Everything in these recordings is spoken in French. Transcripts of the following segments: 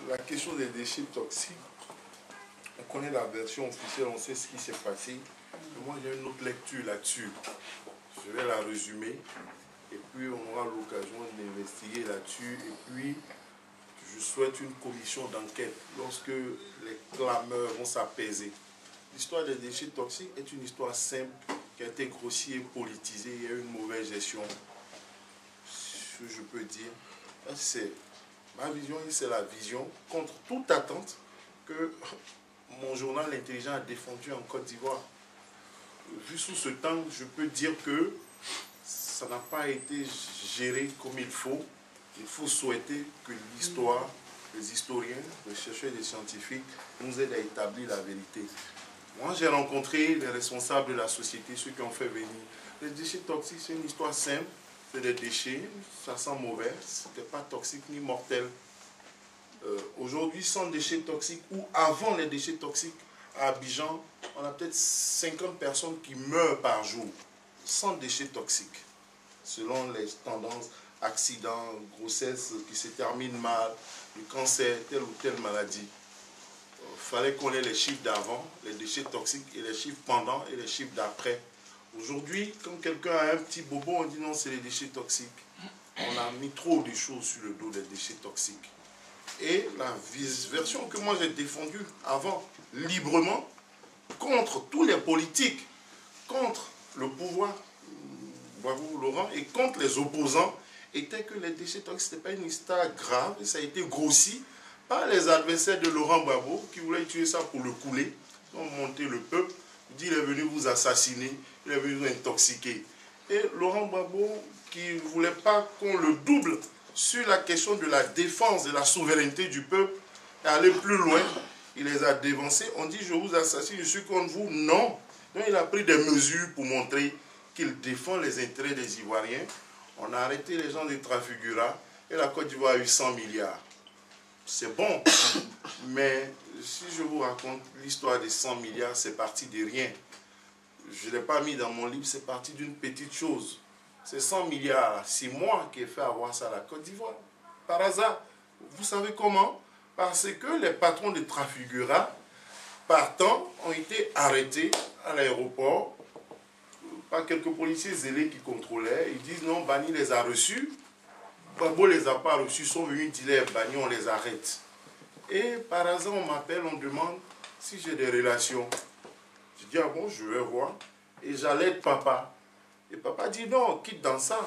la question des déchets toxiques, on connaît la version officielle, on sait ce qui s'est passé. Mais moi, j'ai une autre lecture là-dessus. Je vais la résumer. Et puis, on aura l'occasion d'investiguer là-dessus. Et puis, je souhaite une commission d'enquête lorsque les clameurs vont s'apaiser. L'histoire des déchets toxiques est une histoire simple qui a été grossière et politisée. Il y a eu une mauvaise gestion. Ce que je peux dire, c'est ma vision et c'est la vision contre toute attente que mon journal L'Intelligent a défendu en Côte d'Ivoire. Vu sous ce temps, je peux dire que ça n'a pas été géré comme il faut. Il faut souhaiter que l'histoire, les historiens, les chercheurs et les scientifiques nous aident à établir la vérité. Moi, j'ai rencontré les responsables de la société, ceux qui ont fait venir. Les déchets toxiques, c'est une histoire simple. C'est des déchets, ça sent mauvais, c'était pas toxique ni mortel. Aujourd'hui, sans déchets toxiques, ou avant les déchets toxiques, à Abidjan, on a peut-être 50 personnes qui meurent par jour, sans déchets toxiques. Selon les tendances, accidents, grossesse qui se terminent mal, le cancer, telle ou telle maladie. Il fallait qu'on ait les chiffres d'avant, les déchets toxiques, et les chiffres pendant et les chiffres d'après. Aujourd'hui, quand quelqu'un a un petit bobo, on dit non, c'est les déchets toxiques. On a mis trop de choses sur le dos des déchets toxiques. Et la version que moi j'ai défendue avant, librement, contre tous les politiques, contre le pouvoir, bravo Laurent, et contre les opposants, était que les déchets toxiques, ce n'était pas une histoire grave, et ça a été grossi par les adversaires de Laurent Gbagbo, qui voulaient utiliser ça pour le couler, ils ont monté le peuple, il dit il est venu vous assassiner, il est venu vous intoxiquer. Et Laurent Gbagbo, qui ne voulait pas qu'on le double sur la question de la défense de la souveraineté du peuple, et aller plus loin, il les a dévancés. On dit je vous assassine, je suis contre vous. Non. Donc il a pris des mesures pour montrer qu'il défend les intérêts des Ivoiriens. On a arrêté les gens des Trafigura et la Côte d'Ivoire a eu 100 milliards. C'est bon, mais si je vous raconte l'histoire des 100 milliards, c'est parti de rien. Je ne l'ai pas mis dans mon livre, c'est parti d'une petite chose. Ces 100 milliards, c'est moi qui ai fait avoir ça à la Côte d'Ivoire. Par hasard. Vous savez comment? Parce que les patrons de Trafigura, partant, ont été arrêtés à l'aéroport par quelques policiers zélés qui contrôlaient. Ils disent non, Bani les a reçus. Gbagbo ne les a pas reçus, ils sont venus dire Bani, on les arrête. Et par hasard, on m'appelle, on demande si j'ai des relations. Je dis, ah bon, je vais voir. Et j'allaite papa. Et papa dit, non, quitte dans ça.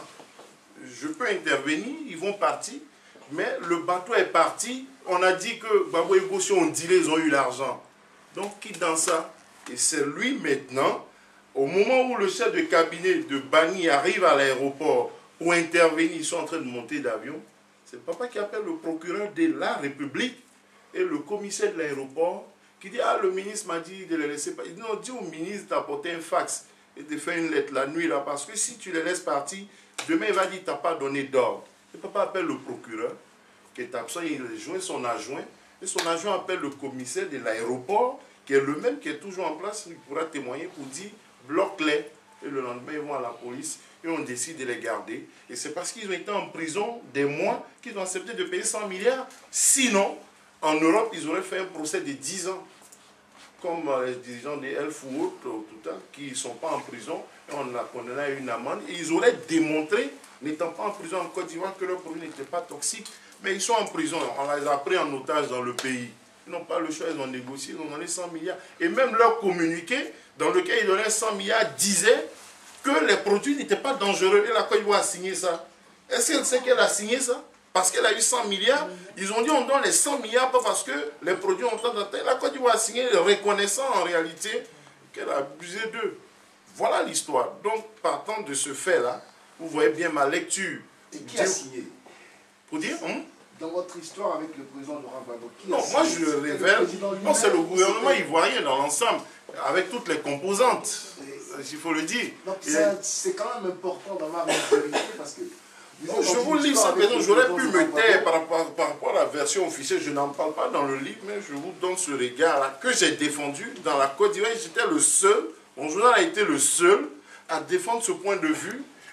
Je peux intervenir, ils vont partir. Mais le bateau est parti. On a dit que Gbagbo et Gossi ont dealé, ils ont eu l'argent. Donc, quitte dans ça. Et c'est lui maintenant, au moment où le chef de cabinet de Bani arrive à l'aéroport pour intervenir, ils sont en train de monter d'avion. C'est papa qui appelle le procureur de la République et le commissaire de l'aéroport qui dit, ah, le ministre m'a dit de les laisser partir. Il dit, non, dis au ministre d'apporter un fax et de faire une lettre la nuit là, parce que si tu les laisses partir, demain il va dire, tu n'as pas donné d'ordre. Et papa appelle le procureur qui est absent, il joint son adjoint, et son adjoint appelle le commissaire de l'aéroport, qui est le même qui est toujours en place, il pourra témoigner pour dire, bloque-les. Et le lendemain, ils vont à la police et on décide de les garder. Et c'est parce qu'ils ont été en prison des mois qu'ils ont accepté de payer 100 milliards. Sinon, en Europe, ils auraient fait un procès de 10 ans. Comme les dirigeants des Elf ou autres, qui ne sont pas en prison. Et on a condamné à une amende. Et ils auraient démontré, n'étant pas en prison en Côte d'Ivoire, que leur produit n'était pas toxique. Mais ils sont en prison. On les a pris en otage dans le pays. Ils n'ont pas le choix, ils ont négocié, ils ont donné 100 milliards. Et même leur communiqué, dans lequel ils donnaient 100 milliards, disait que les produits n'étaient pas dangereux. Et la Côte d'Ivoire a signé ça. Est-ce qu'elle sait qu'elle a signé ça? Parce qu'elle a eu 100 milliards. Ils ont dit on donne les 100 milliards pas parce que les produits ont tant d'intérêt. La Côte d'Ivoire a signé, reconnaissant en réalité qu'elle a abusé d'eux. Voilà l'histoire. Donc, partant de ce fait-là, vous voyez bien ma lecture. Et qui a signé? Pour dire dans votre histoire avec le président Laurent Gbagbo? Non, moi je révèle, non, c'est le gouvernement ivoirien dans l'ensemble, avec toutes les composantes, il faut le dire. Donc c'est quand même important d'avoir une vérité parce que... Je vous lis ça, j'aurais pu me taire par rapport à la version officielle, je n'en parle pas dans le livre, mais je vous donne ce regard-là que j'ai défendu dans la Côte d'Ivoire. J'étais le seul, mon journal a été le seul à défendre ce point de vue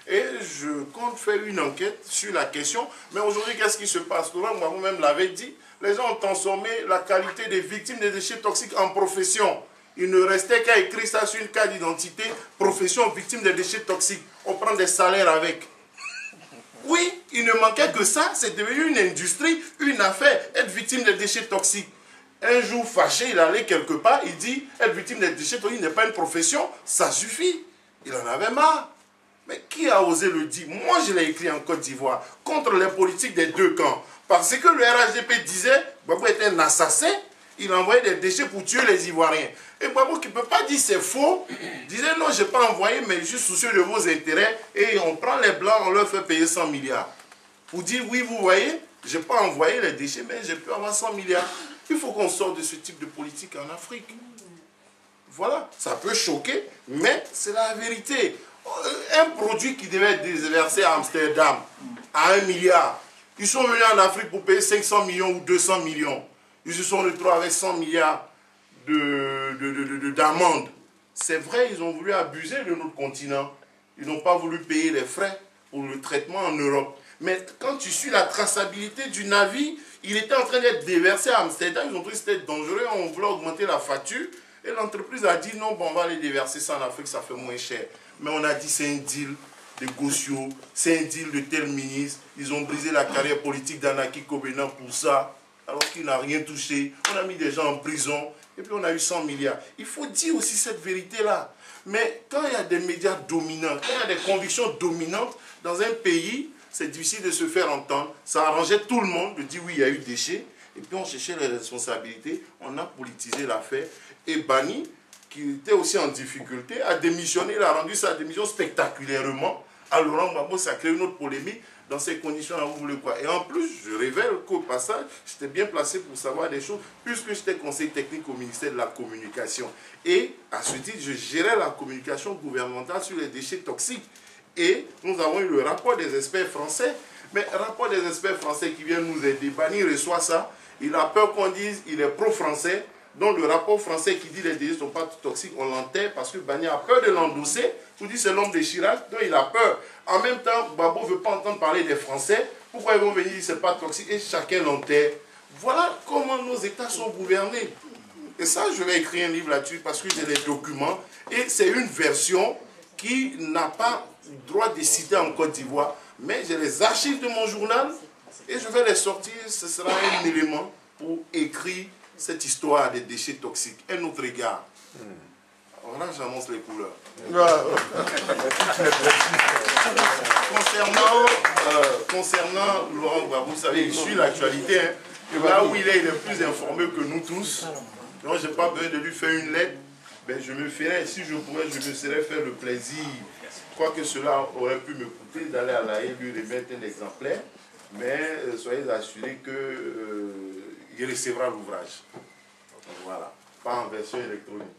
Et je compte faire une enquête sur la question. Mais aujourd'hui, qu'est-ce qui se passe? Laurent Gbagbo même l'avait dit. Les gens ont transformé la qualité des victimes des déchets toxiques en profession. Il ne restait qu'à écrire ça sur une carte d'identité, profession victime des déchets toxiques. On prend des salaires avec. Oui, il ne manquait que ça. C'est devenu une industrie, une affaire, être victime des déchets toxiques. Un jour fâché, il allait quelque part, il dit, être victime des déchets toxiques n'est pas une profession, ça suffit. Il en avait marre. Mais qui a osé le dire? Moi, je l'ai écrit en Côte d'Ivoire, contre les politiques des deux camps. Parce que le RHDP disait, Gbagbo était un assassin, il envoyait des déchets pour tuer les Ivoiriens. Et Gbagbo, qui ne peut pas dire c'est faux, disait non, je n'ai pas envoyé, mais je suis soucieux de vos intérêts. Et on prend les Blancs, on leur fait payer 100 milliards. Pour dire, oui, vous voyez, je n'ai pas envoyé les déchets, mais j'ai pu avoir 100 milliards. Il faut qu'on sorte de ce type de politique en Afrique. Voilà, ça peut choquer, mais c'est la vérité. Un produit qui devait être déversé à Amsterdam à 1 milliard, ils sont venus en Afrique pour payer 500 millions ou 200 millions. Ils se sont retrouvés avec 100 milliards d'amendes. C'est vrai, ils ont voulu abuser de notre continent. Ils n'ont pas voulu payer les frais pour le traitement en Europe. Mais quand tu suis la traçabilité du navire, il était en train d'être déversé à Amsterdam. Ils ont trouvé que c'était dangereux. On voulait augmenter la facture. Et l'entreprise a dit non, bon, on va aller déverser ça en Afrique, ça fait moins cher. Mais on a dit c'est un deal de Gossio, c'est un deal de tel ministre. Ils ont brisé la carrière politique d'Anaki Kobena pour ça, alors qu'il n'a rien touché. On a mis des gens en prison et puis on a eu 100 milliards. Il faut dire aussi cette vérité-là. Mais quand il y a des médias dominants, quand il y a des convictions dominantes dans un pays, c'est difficile de se faire entendre. Ça arrangeait tout le monde de dire oui, il y a eu déchets. Et puis on cherchait les responsabilités, on a politisé l'affaire. Et Bani, qui était aussi en difficulté, a démissionné, il a rendu sa démission spectaculairement à Laurent Gbagbo. Ça a créé une autre polémique. Dans ces conditions-là, vous voulez quoi? Et en plus, je révèle qu'au passage, j'étais bien placé pour savoir des choses, puisque j'étais conseiller technique au ministère de la Communication. Et à ce titre, je gérais la communication gouvernementale sur les déchets toxiques. Et nous avons eu le rapport des experts français. Mais le rapport des experts français qui viennent nous aider, Bani reçoit ça, il a peur qu'on dise qu'il est pro-français. Donc le rapport français qui dit les déchets ne sont pas toxiques, on l'enterre parce que Bani a peur de l'endosser. Vous dites c'est l'homme de Chirac, donc il a peur. En même temps, Gbagbo ne veut pas entendre parler des Français. Pourquoi ils vont venir dire que ce n'est pas toxique et chacun l'enterre? Voilà comment nos États sont gouvernés. Et ça, je vais écrire un livre là-dessus parce que j'ai les documents. Et c'est une version qui n'a pas droit de citer en Côte d'Ivoire. Mais j'ai les archives de mon journal et je vais les sortir. Ce sera un élément pour écrire cette histoire des déchets toxiques. Un autre regard. Voilà, j'annonce les couleurs. Concernant Laurent Gbagbo, vous savez, il suit l'actualité. Hein. Là où il est plus informé que nous tous. Donc, je n'ai pas besoin de lui faire une lettre. Ben, je me ferais, si je pourrais, je me serais fait le plaisir. Quoique cela aurait pu me coûter d'aller à La Haye lui remettre un exemplaire. Mais soyez assurés qu'il recevra l'ouvrage. Voilà. Pas en version électronique.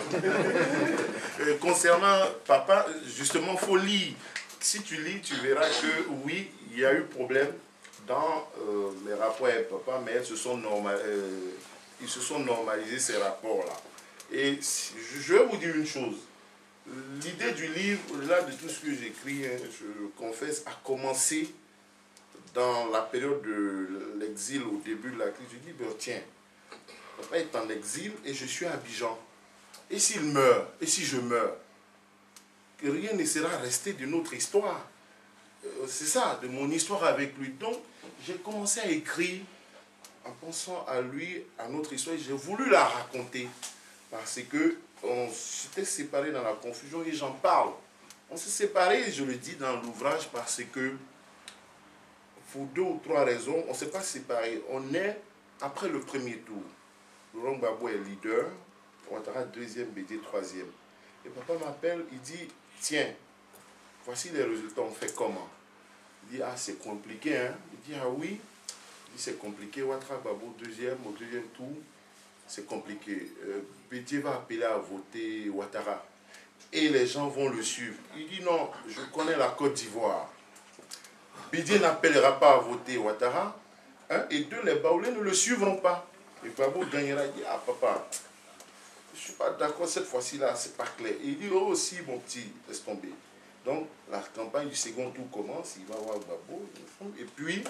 Concernant papa, justement, il faut lire. Si tu lis, tu verras que oui, il y a eu problème dans les rapports avec papa, mais ils se sont normalisés ces rapports-là. Et je vais vous dire une chose. L'idée du livre, là, de tout ce que j'écris, hein, je confesse, a commencé dans la période de l'exil, au début de la crise. Je dis, ben, tiens, papa est en exil et je suis à Abidjan. Et s'il meurt, et si je meurs, que rien ne sera resté de notre histoire. C'est ça, de mon histoire avec lui. Donc, j'ai commencé à écrire en pensant à lui, à notre histoire. J'ai voulu la raconter parce que on s'était séparés dans la confusion et j'en parle. On s'est séparés, je le dis dans l'ouvrage, parce que pour 2 ou 3 raisons, on ne s'est pas séparés. On est après le premier tour. Laurent Gbagbo est leader, Ouattara 2e, BD 3e. Et papa m'appelle, il dit, tiens, voici les résultats, on fait comment? Il dit, ah, c'est compliqué, hein? Il dit, ah oui. Il dit, c'est compliqué, Ouattara Gbagbo 2e, au 2e tour, c'est compliqué. Bédié va appeler à voter Ouattara. Et les gens vont le suivre. Il dit, non, je connais la Côte d'Ivoire. Bédié n'appellera pas à voter Ouattara. Hein, et 2, les Baoulés ne le suivront pas. Et Gbagbo gagnera, il dit, ah papa, je ne suis pas d'accord cette fois-ci là, c'est pas clair. Et il dit, oh aussi mon petit, laisse tomber. Donc, la campagne du second tour commence, il va voir Gbagbo, et puis,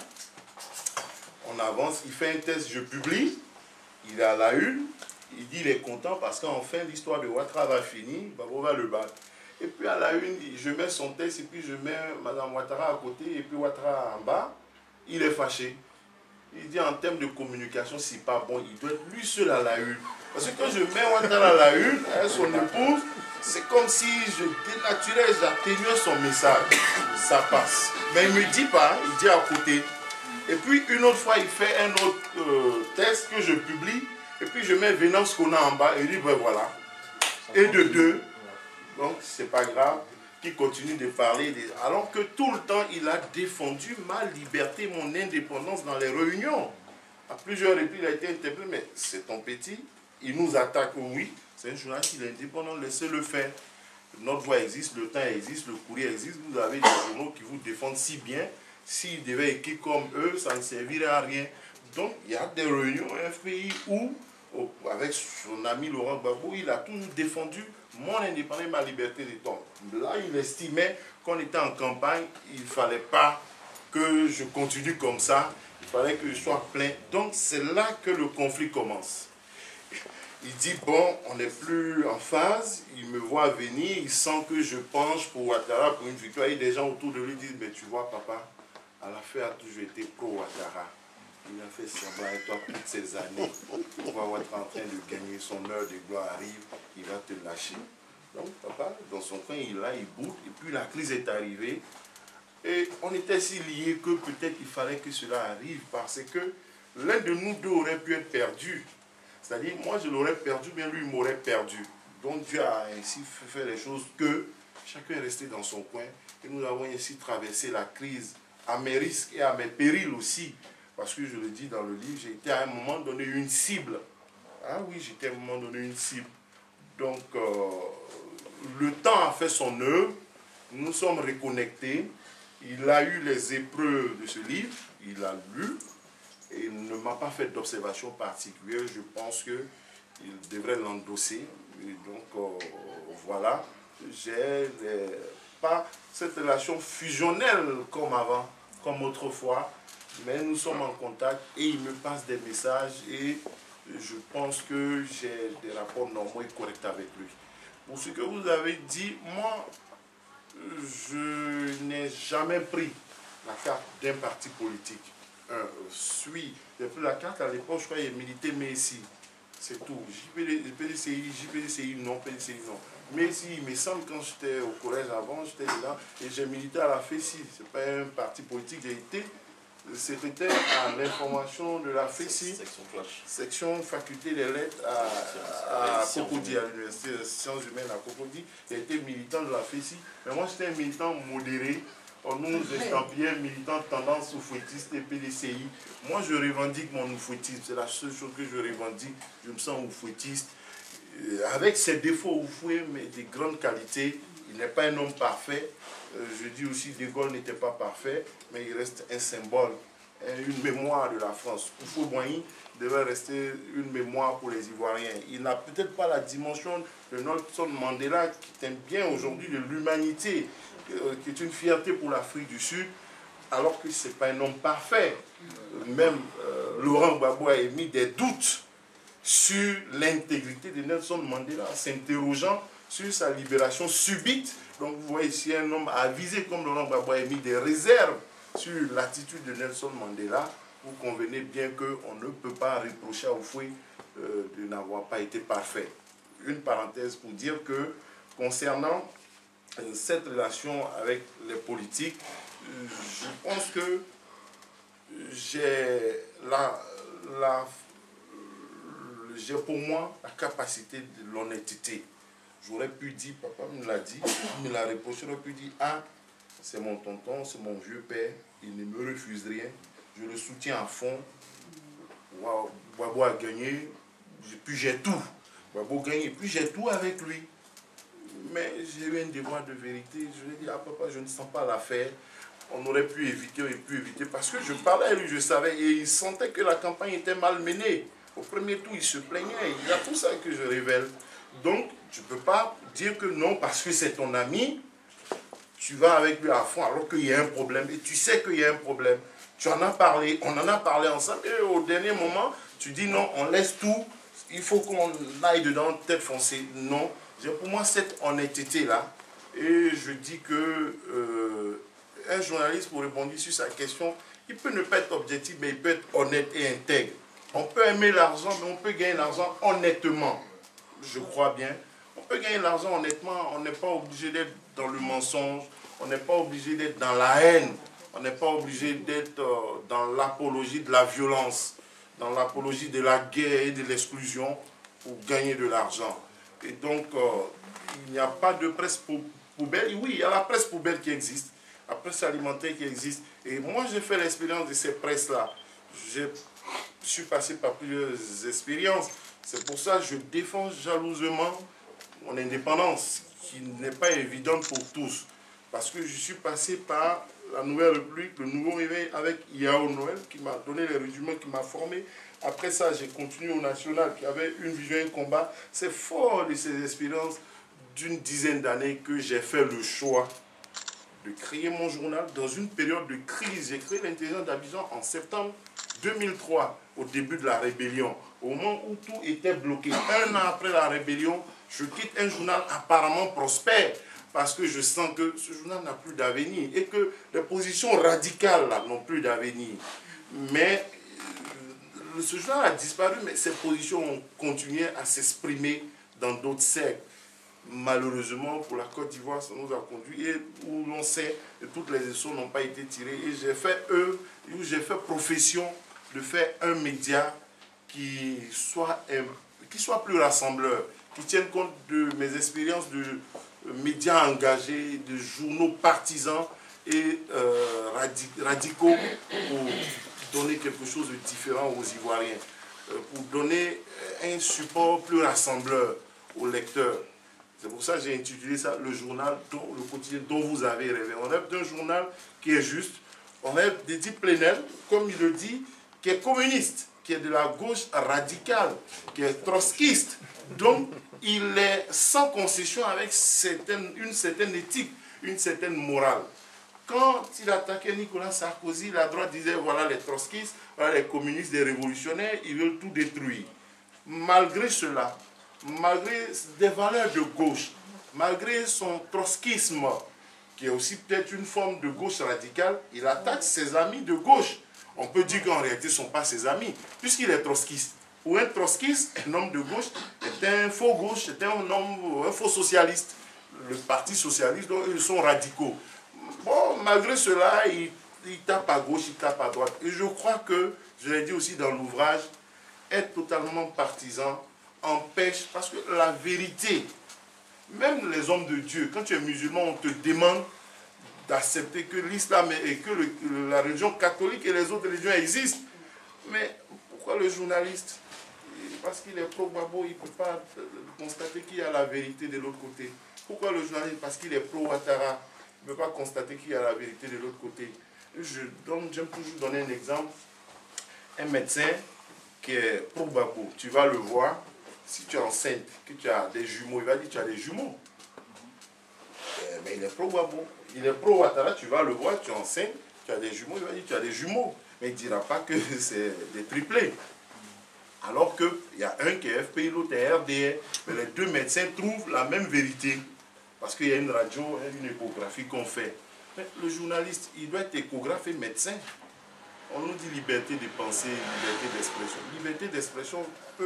on avance, il fait un test, je publie, il est à la une, il dit il est content parce qu'enfin, l'histoire de Ouattara va finir, Gbagbo va le battre. Et puis, à la une, je mets son test, et puis je mets Mme Ouattara à côté, et puis Ouattara en bas, il est fâché. Il dit en termes de communication, c'est pas bon, il doit être lui seul à la une. Parce que quand je mets Ouattara à la une, avec son épouse, c'est comme si je dénaturais, j'atténuais son message. Ça passe. Mais il ne me dit pas, il dit à côté. Et puis une autre fois, il fait un autre test que je publie. Et puis je mets Venance qu'on a en bas. Et il dit, ben voilà. Et de deux. Donc c'est pas grave. Qui continue de parler. Alors que tout le temps, il a défendu ma liberté, mon indépendance dans les réunions. À plusieurs reprises, il a été interpellé. Mais c'est ton petit. Il nous attaque, oui. C'est un journaliste, il est indépendant, laissez-le faire. Notre voix existe, le temps existe, le courrier existe. Vous avez des journaux qui vous défendent si bien. S'ils devaient écrire comme eux, ça ne servirait à rien. Donc, il y a des réunions FPI où, avec son ami Laurent Gbagbo, il a toujours défendu mon indépendance et ma liberté de ton. Là, il estimait qu'on était en campagne, il ne fallait pas que je continue comme ça, il fallait que je sois plein. Donc, c'est là que le conflit commence. Il dit, bon, on n'est plus en phase, il me voit venir, il sent que je penche pour Ouattara, pour une victoire. Et des gens autour de lui disent, mais tu vois, papa, Alafé a toujours été pro-Ouattara. Il a fait semblant avec toi toutes ces années. On va être en train de gagner, son heure de gloire arrive, il va te lâcher. Donc, papa, dans son coin, il boude, et puis la crise est arrivée. Et on était si liés que peut-être il fallait que cela arrive, parce que l'un de nous deux aurait pu être perdu. C'est-à-dire, moi je l'aurais perdu, mais lui m'aurait perdu. Donc Dieu a ainsi fait les choses que chacun est resté dans son coin. Et nous avons ainsi traversé la crise à mes risques et à mes périls aussi. Parce que je le dis dans le livre, j'ai été à un moment donné une cible. Ah oui, j'étais à un moment donné une cible. Donc, le temps a fait son œuvre. Nous sommes reconnectés. Il a eu les épreuves de ce livre. Il a lu. Et il ne m'a pas fait d'observation particulière. Je pense qu'il devrait l'endosser. Et donc, voilà. J'ai pas cette relation fusionnelle comme avant, comme autrefois. Mais nous sommes en contact et il me passe des messages et je pense que j'ai des rapports normaux et corrects avec lui. Pour ce que vous avez dit, moi, je n'ai jamais pris la carte d'un parti politique. J'ai pris la carte à l'époque, je crois qu'il militait Messi. C'est tout. JPDCI, non, PDCI, non. Messi, il me semble, quand j'étais au collège avant, j'étais là et j'ai milité à la FECI. Ce n'est pas un parti politique, j'ai été secrétaire à l'information de la FECI, section faculté des lettres à Cocody, à l'université des sciences humaines à Cocody. J'ai été militant de la FECI, mais moi j'étais un militant modéré. On nous estampillait militant tendance oufouettiste et PDCI. Moi je revendique mon oufouettisme, c'est la seule chose que je revendique. Je me sens oufouettiste. Avec ses défauts oufoués, mais des grandes qualités, il n'est pas un homme parfait. Je dis aussi que De Gaulle n'était pas parfait, mais il reste un symbole, une mémoire de la France. Houphouët-Boigny devait rester une mémoire pour les Ivoiriens. Il n'a peut-être pas la dimension de Nelson Mandela, qui est bien aujourd'hui de l'humanité, qui est une fierté pour l'Afrique du Sud, alors que ce n'est pas un homme parfait. Même Laurent Gbagbo a émis des doutes sur l'intégrité de Nelson Mandela, s'interrogeant sur sa libération subite. Donc vous voyez ici un homme avisé comme Laurent Gbagbo a émis des réserves sur l'attitude de Nelson Mandela. Vous convenez bien qu'on ne peut pas reprocher à Houphouët de n'avoir pas été parfait. Une parenthèse pour dire que concernant cette relation avec les politiques, je pense que j'ai pour moi la capacité de l'honnêteté. J'aurais pu dire, papa me l'a dit, il me l'a reproché, j'aurais pu dire, ah, c'est mon tonton, c'est mon vieux père, il ne me refuse rien, je le soutiens à fond. Gbagbo a gagné, puis j'ai tout. Gbagbo a gagné, puis j'ai tout avec lui. Mais j'ai eu un devoir de vérité, je lui ai dit, ah papa, je ne sens pas l'affaire. On aurait pu éviter, parce que je parlais à lui, je savais, et il sentait que la campagne était mal menée. Au premier tour, il se plaignait, il y a tout ça que je révèle. Donc, tu ne peux pas dire que non, parce que c'est ton ami, tu vas avec lui à fond alors qu'il y a un problème et tu sais qu'il y a un problème. Tu en as parlé, on en a parlé ensemble et au dernier moment, tu dis non, on laisse tout, il faut qu'on aille dedans tête foncée. Non, pour moi cette honnêteté-là, et je dis que un journaliste, pour répondre sur sa question, il peut ne pas être objectif, mais il peut être honnête et intègre. On peut aimer l'argent, mais on peut gagner l'argent honnêtement, je crois bien. On peut gagner l'argent honnêtement, on n'est pas obligé d'être dans le mensonge, on n'est pas obligé d'être dans la haine, on n'est pas obligé d'être dans l'apologie de la violence, dans l'apologie de la guerre et de l'exclusion pour gagner de l'argent. Et donc, il n'y a pas de presse poubelle. Oui, il y a la presse poubelle qui existe, la presse alimentaire qui existe. Et moi, j'ai fait l'expérience de ces presses-là. Je suis passé par plusieurs expériences. C'est pour ça que je défends jalousement mon indépendance, qui n'est pas évidente pour tous. Parce que je suis passé par la Nouvelle République, le Nouveau Réveil avec Yao Noël, qui m'a donné les régiments, qui m'a formé. Après ça, j'ai continué au National, qui avait une vision et un combat. C'est fort de ces expériences d'une dizaine d'années que j'ai fait le choix de créer mon journal dans une période de crise. J'ai créé l'Intelligence d'Abidjan en septembre 2003, au début de la rébellion, au moment où tout était bloqué. Un an après la rébellion, je quitte un journal apparemment prospère, parce que je sens que ce journal n'a plus d'avenir et que les positions radicales n'ont plus d'avenir. Mais ce journal a disparu, mais ces positions ont continué à s'exprimer dans d'autres cercles. Malheureusement, pour la Côte d'Ivoire, ça nous a conduit et où l'on sait que toutes les leçons n'ont pas été tirées. Et j'ai fait profession de faire un média qui soit plus rassembleur, qui tienne compte de mes expériences de médias engagés, de journaux partisans et radicaux pour donner quelque chose de différent aux Ivoiriens, pour donner un support plus rassembleur aux lecteurs. C'est pour ça que j'ai intitulé ça le journal, le quotidien dont vous avez rêvé. On rêve d'un journal qui est juste, on rêve d'Eddy Plenel, comme il le dit, qui est communiste, qui est de la gauche radicale, qui est trotskiste. Donc, il est sans concession avec une certaine éthique, une certaine morale. Quand il attaquait Nicolas Sarkozy, la droite disait voilà les trotskistes, voilà les communistes, les révolutionnaires, ils veulent tout détruire. Malgré cela, malgré des valeurs de gauche, malgré son trotskisme, qui est aussi peut-être une forme de gauche radicale, il attaque ses amis de gauche. On peut dire qu'en réalité, ce ne sont pas ses amis, puisqu'il est trotskiste. Pour un trotskiste, un homme de gauche est un faux gauche, c'est un faux socialiste. Le parti socialiste, donc ils sont radicaux. Bon, malgré cela, il tape à gauche, il tape à droite. Et je crois que, je l'ai dit aussi dans l'ouvrage, être totalement partisan empêche, parce que la vérité, même les hommes de Dieu, quand tu es musulman, on te demande d'accepter que l'islam et que la religion catholique et les autres religions existent. Mais pourquoi le journaliste, parce qu'il est pro-Gbagbo, il ne peut pas constater qu'il y a la vérité de l'autre côté? Pourquoi le journaliste, parce qu'il est pro-Ouattara, il ne peut pas constater qu'il y a la vérité de l'autre côté? J'aime toujours donner un exemple. Un médecin qui est pro-Gbagbo, tu vas le voir, si tu es enceinte, que tu as des jumeaux, il va dire tu as des jumeaux. Mais il est pro-Gbagbo. Il est pro-Ouattara, tu vas le voir, tu es enceinte, tu as des jumeaux, il va dire tu as des jumeaux. Mais il ne dira pas que c'est des triplés. Alors qu'il y a un qui est FPI, l'autre est RDR, mais les deux médecins trouvent la même vérité. Parce qu'il y a une radio, une échographie qu'on fait. Mais le journaliste, il doit être échographe et médecin. On nous dit liberté de penser, liberté d'expression. Liberté d'expression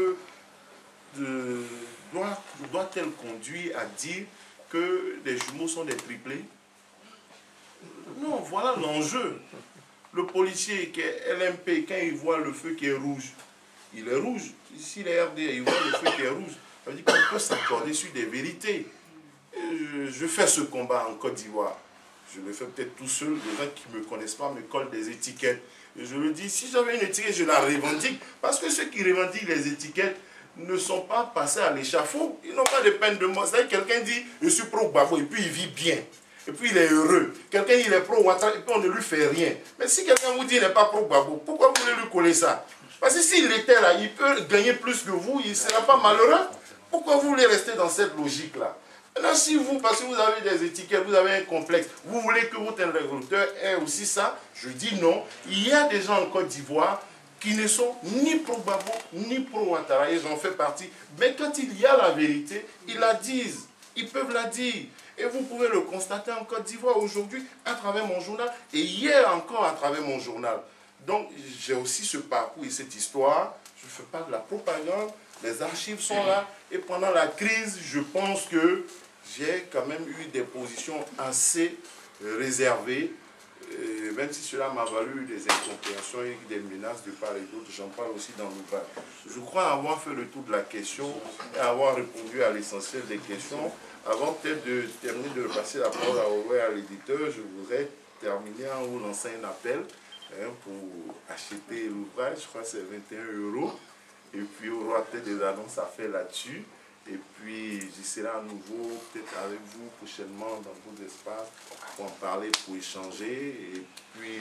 doit-elle conduire à dire que les jumeaux sont des triplés? Non, voilà l'enjeu. Le policier qui est LMP, quand il voit le feu qui est rouge, il est rouge. S'il est RDA, il voit le feu qui est rouge. Ça veut dire qu'on peut s'accorder sur des vérités. Je fais ce combat en Côte d'Ivoire. Je le fais peut-être tout seul. Les gens qui ne me connaissent pas me collent des étiquettes. Et je le dis, si j'avais une étiquette, je la revendique. Parce que ceux qui revendiquent les étiquettes ne sont pas passés à l'échafaud. Ils n'ont pas de peine de mort. C'est-à-dire quelqu'un dit, je suis pro-Gbagbo, et puis il vit bien. Et puis il est heureux. Quelqu'un dit, il est pro-Ouattara, et puis on ne lui fait rien. Mais si quelqu'un vous dit, il n'est pas pro-Gbagbo, pourquoi vous voulez lui coller ça? Parce que s'il était là, il peut gagner plus que vous, il ne sera pas malheureux. Pourquoi vous voulez rester dans cette logique-là? Maintenant, si vous, parce que vous avez des étiquettes, vous avez un complexe, vous voulez que votre interlocuteur ait aussi ça, je dis non. Il y a des gens en Côte d'Ivoire qui ne sont ni pro-Gbagbo, ni pro-Ouattara, ils en font partie. Mais quand il y a la vérité, ils la disent. Ils peuvent la dire. Et vous pouvez le constater en Côte d'Ivoire aujourd'hui à travers mon journal et hier encore à travers mon journal. Donc j'ai aussi ce parcours et cette histoire. Je ne fais pas de la propagande. Les archives sont là. Et pendant la crise, je pense que j'ai quand même eu des positions assez réservées. Même si cela m'a valu des incompréhensions et des menaces de part et d'autre, j'en parle aussi dans l'ouvrage. Je crois avoir fait le tour de la question et avoir répondu à l'essentiel des questions. Avant peut-être de terminer de passer la parole à l'éditeur, je voudrais terminer en vous lançant un appel pour acheter l'ouvrage. Je crois que c'est 21 €. Et puis, on aura peut-être des annonces à faire là-dessus. Et puis, j'y serai à nouveau, peut-être avec vous prochainement dans vos espaces, pour en parler, pour échanger. Et puis,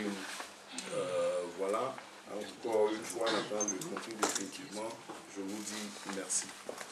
voilà. Encore une fois, en attendant le contenu définitivement, je vous dis merci.